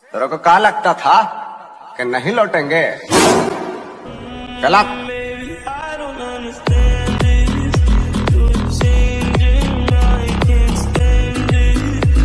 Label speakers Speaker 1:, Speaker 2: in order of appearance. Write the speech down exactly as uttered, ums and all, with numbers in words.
Speaker 1: तेरे को क्या लगता था कि नहीं लौटेंगे? गलत।